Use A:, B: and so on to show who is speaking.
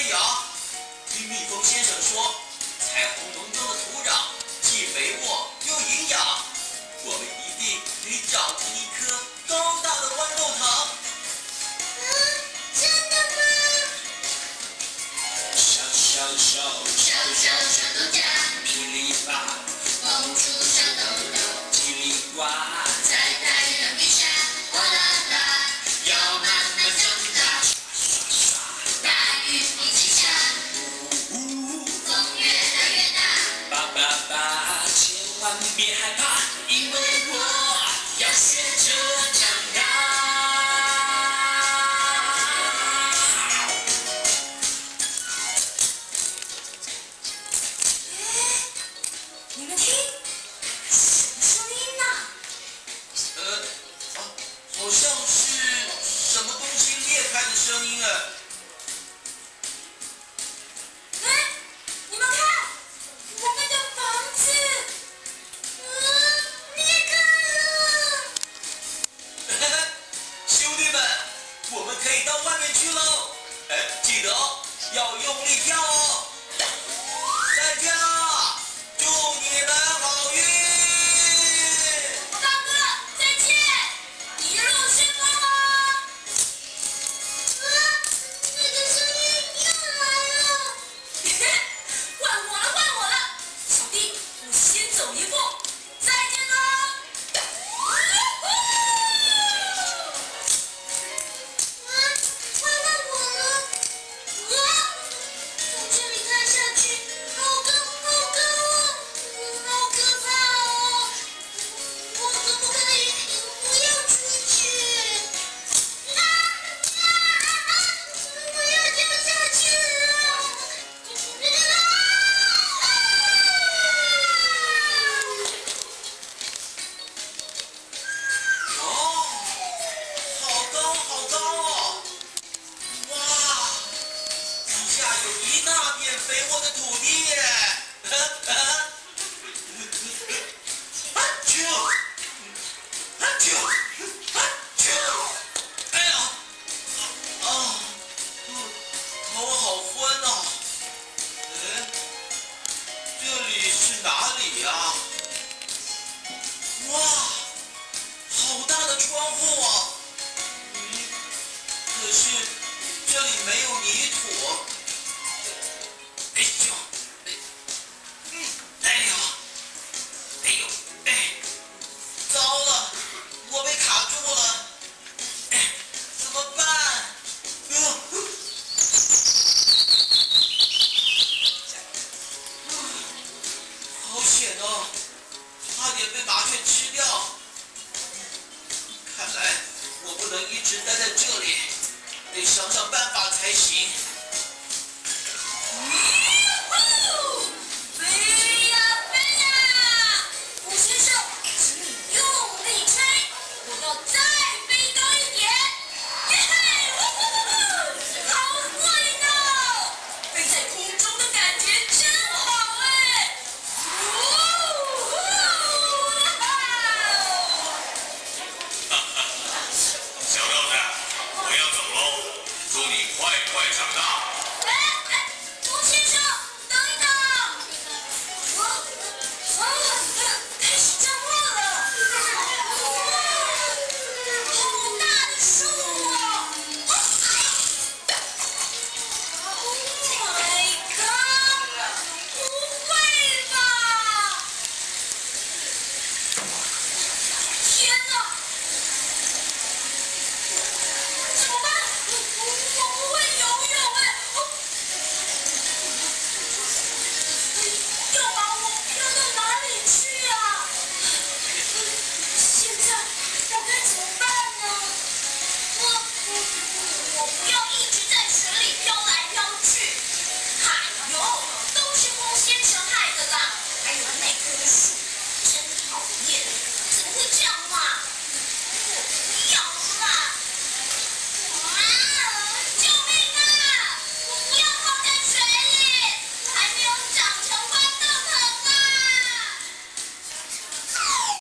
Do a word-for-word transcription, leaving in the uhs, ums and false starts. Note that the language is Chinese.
A: 飞扬。听蜜蜂先生说，彩虹农庄的土壤既肥沃又营养，我们一定可以长出一颗高大的豌豆糖。
B: 嗯，真的吗？
C: 小小手，
B: 小小小豆荚，
C: 噼里啪，
B: 蹦出小豆豆，
C: 叽里呱，
B: 在太阳底下哗啦啦，要慢慢长大。
C: 刷刷，
B: 大雨一起下，
C: 呜呜，
B: 风越来越大。
C: 叭叭叭，千万别害怕，因为我要学着长大。
B: 你们听，什么声音呢？
A: 呃，啊，好像是什么东西裂开的声音哎。
B: 哎，你们看，我们的房子，嗯，裂开了。
A: 兄弟们，我们可以到外面去喽！哎，记得哦，要用力跳哦！再跳，祝你们好运！
B: 大哥，再见，一路顺风哦。啊，那个声音又来了。换我了，换我了，小弟，我先走一步，再见喽。啊，换换我了。啊，从这里看下去，好高好高哦，好可怕哦！我可不可以不要出去？啊啊啊！我要掉下去了！
A: 哦，好高好高哦！哇，底下有一大片肥沃的土地耶！啊啾！啊啾！啊啾！哎呀！啊，头好昏哦！哎，这里是哪里呀？哇，好大的窗户啊！嗯，可是这里没有泥土。哎呦，哎，嗯，哎呦，哎呦，哎，糟了，我被卡住了，哎，怎么办？呃，好险哦，差点被麻雀吃掉。看来我不能一直待在这里，得想想办法才行。
B: 呼！飞呀飞呀！吴先生，请你用力吹，我要再飞高一点。耶嘿！呜呼呼呼！好过瘾哦！飞在空中的感觉真好哎！呜呼！
D: 小豆子，我要走喽，祝你快快长大。
B: 哎，